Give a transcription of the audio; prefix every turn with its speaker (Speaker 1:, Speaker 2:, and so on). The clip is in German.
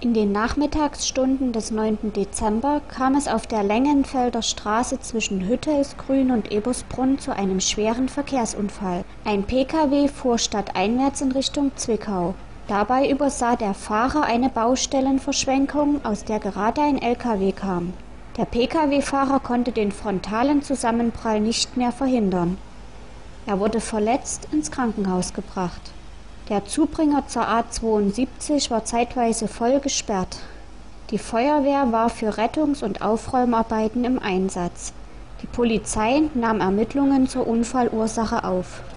Speaker 1: In den Nachmittagsstunden des 9. Dezember kam es auf der Längenfelder Straße zwischen Hüttelsgrün und Ebersbrunn zu einem schweren Verkehrsunfall. Ein Pkw fuhr stadteinwärts in Richtung Zwickau. Dabei übersah der Fahrer eine Baustellenverschwenkung, aus der gerade ein Lkw kam. Der Pkw-Fahrer konnte den frontalen Zusammenprall nicht mehr verhindern. Er wurde verletzt ins Krankenhaus gebracht. Der Zubringer zur A72 war zeitweise voll gesperrt. Die Feuerwehr war für Rettungs- und Aufräumarbeiten im Einsatz. Die Polizei nahm Ermittlungen zur Unfallursache auf.